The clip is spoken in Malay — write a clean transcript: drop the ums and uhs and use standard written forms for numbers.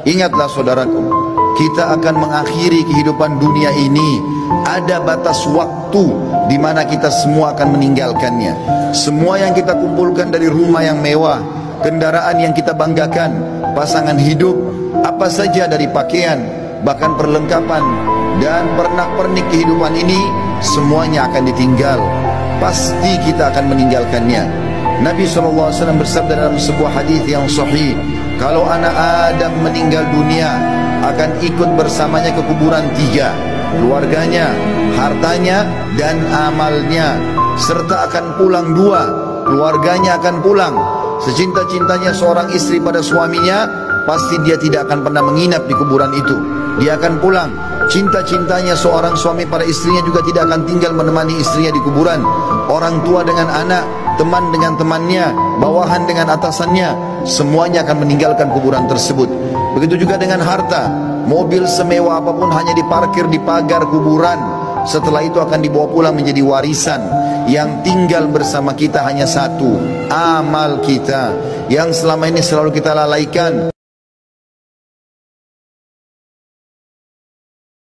Ingatlah saudaraku, kita akan mengakhiri kehidupan dunia ini. Ada batas waktu di mana kita semua akan meninggalkannya. Semua yang kita kumpulkan dari rumah yang mewah, kendaraan yang kita banggakan, pasangan hidup, apa saja dari pakaian, bahkan perlengkapan dan pernak-pernik kehidupan ini, semuanya akan ditinggal. Pasti kita akan meninggalkannya. Nabi SAW bersabda dalam sebuah hadis yang sahih, kalau anak Adam meninggal dunia, akan ikut bersamanya ke kuburan tiga: keluarganya, hartanya, dan amalnya. Serta akan pulang dua: keluarganya akan pulang. Secinta-cintanya seorang istri pada suaminya, pasti dia tidak akan pernah menginap di kuburan itu. Dia akan pulang. Cinta-cintanya seorang suami pada istrinya juga tidak akan tinggal menemani istrinya di kuburan. Orang tua dengan anak, teman dengan temannya, bawahan dengan atasannya, semuanya akan meninggalkan kuburan tersebut. Begitu juga dengan harta. Mobil semewah apapun hanya diparkir di pagar kuburan. Setelah itu akan dibawa pulang menjadi warisan. Yang tinggal bersama kita hanya satu: amal kita, yang selama ini selalu kita lalaikan.